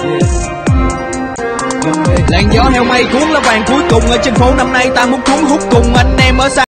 Làn gió heo mây cuốn lá vàng cuối cùng ở trên phố năm nay ta muốn cuốn hút cùng anh em ở xa.